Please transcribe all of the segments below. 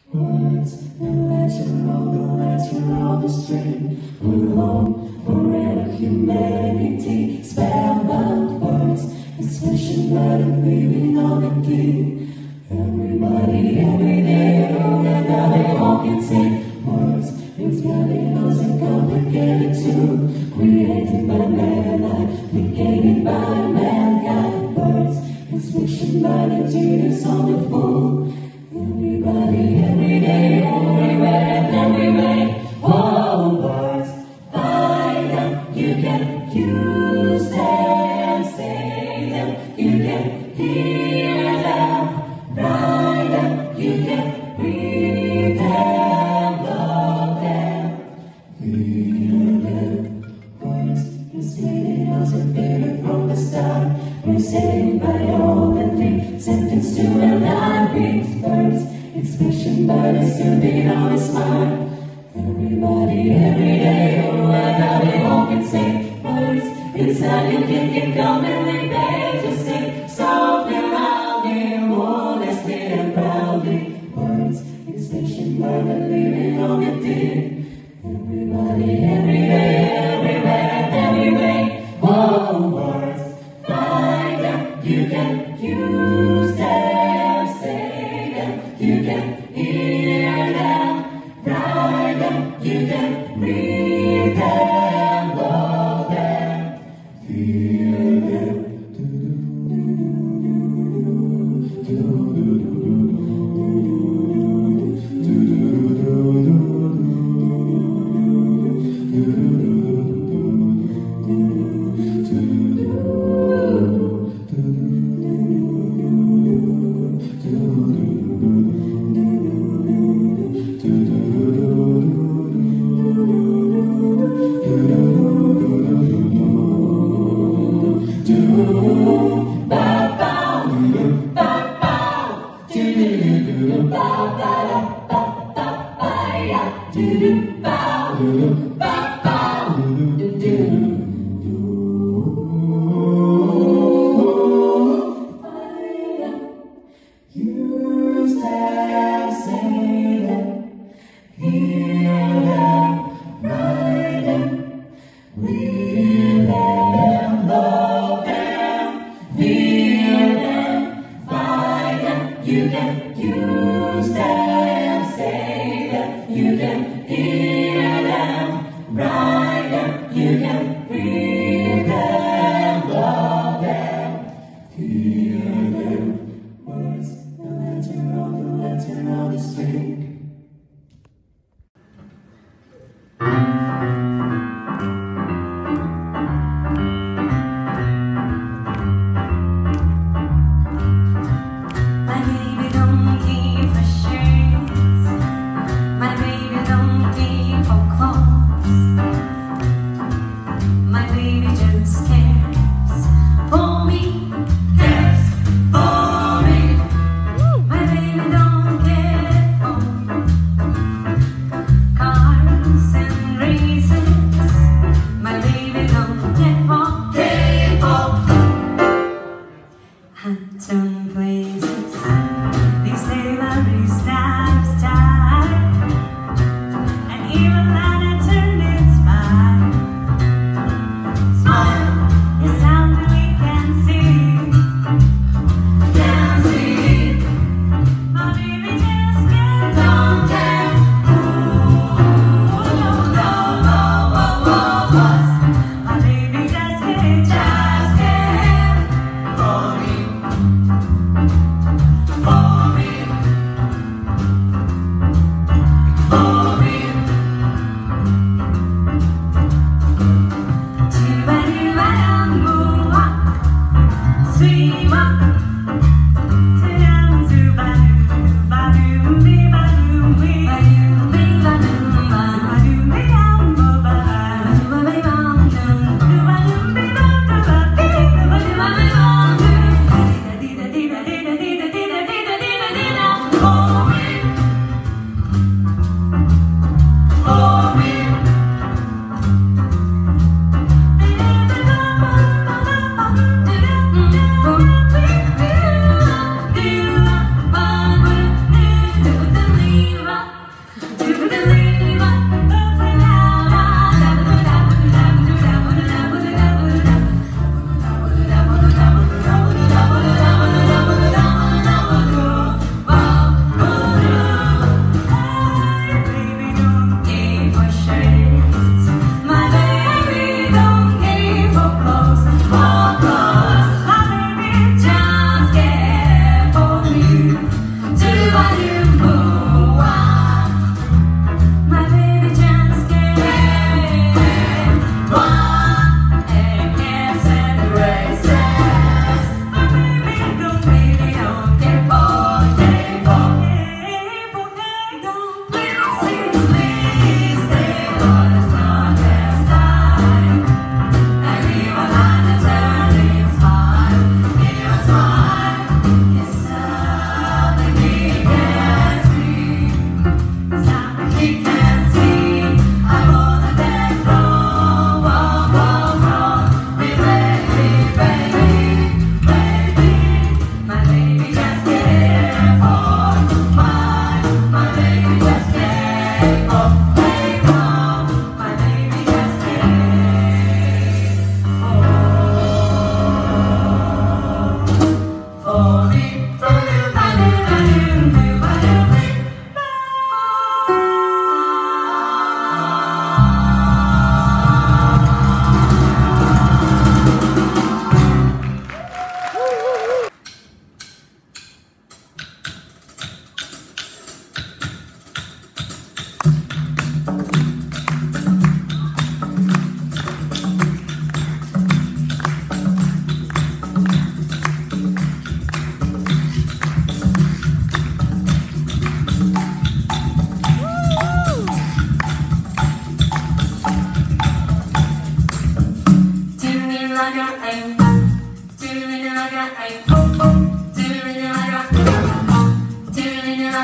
Words and let's roll the string. We're home forever, humanity. Spellbound words, expression that I'm leaving on the key. Everybody, every day, oh, and now they all can sing words. It's getting us and complicated too. Created by man, complicated by mankind. Words, expression by the genius on the fool. Everybody, every day, everywhere and everywhere. Oh, words, find them. You can use them, say them. You can hear them, write them. You can read them, love them, feel them. Words, inspired us and faded from the start. We're saved by all the things, sentenced to a line. Words, expression by the soothing on his mind. Everybody, every day, oh, and now they all can say words. It's how you can get commonly paid to sing softly, loudly, honestly and proudly. Words, expression by the living on the dead. Everybody, every day, everywhere and everywhere. Oh, words, find them. You can use them, say them. You can hear them, write them. You can read them, love them, feel them. Use them, say them, hear them, write them, read them, love them, feel them, find them. You can use them, say them, you can hear them.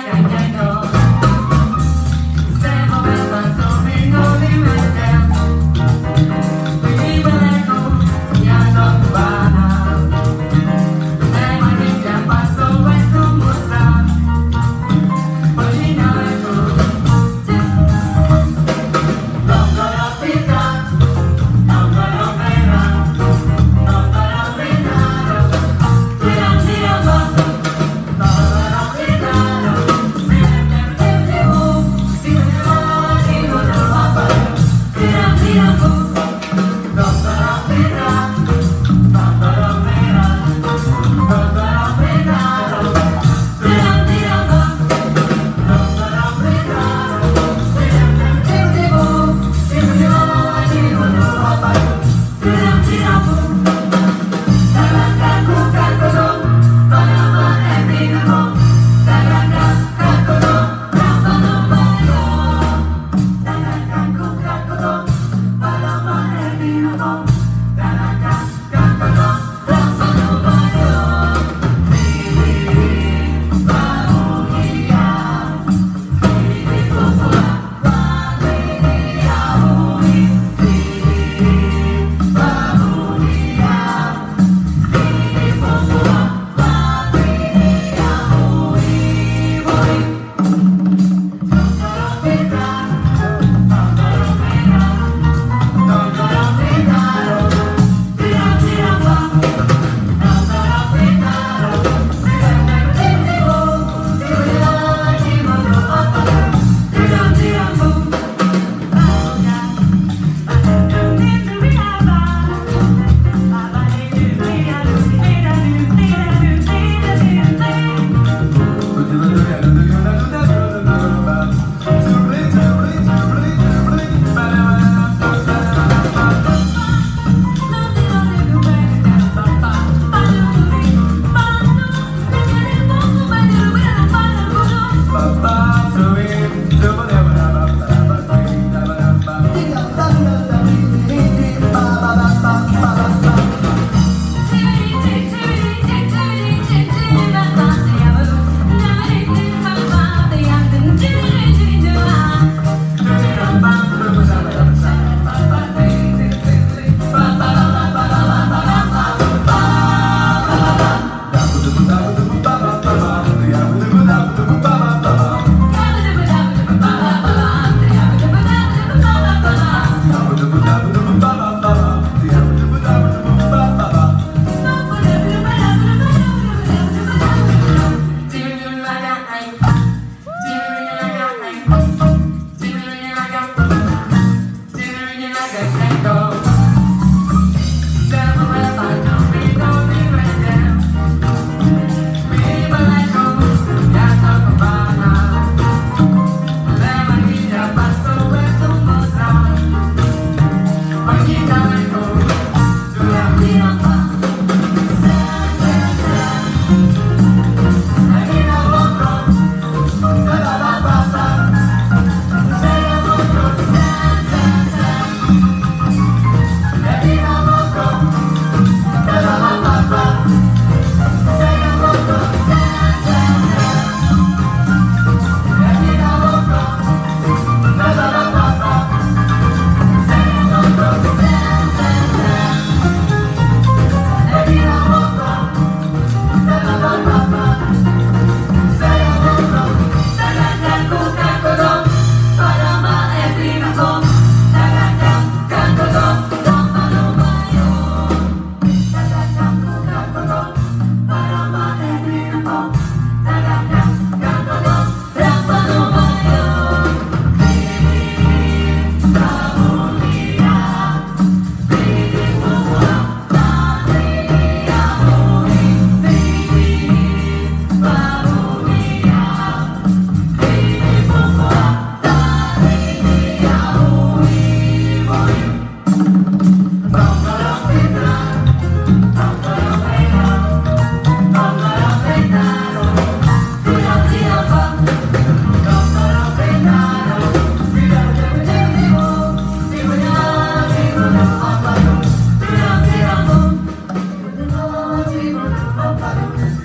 Thank you.